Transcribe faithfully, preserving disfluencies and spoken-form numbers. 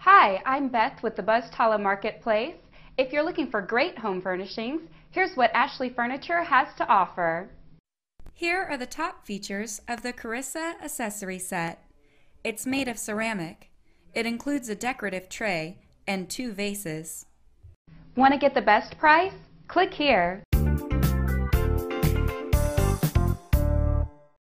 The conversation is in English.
Hi, I'm Beth with the Buzztala Marketplace. If you're looking for great home furnishings, here's what Ashley Furniture has to offer. Here are the top features of the Karissa Accessory Set. It's made of ceramic. It includes a decorative tray and two vases. Want to get the best price? Click here.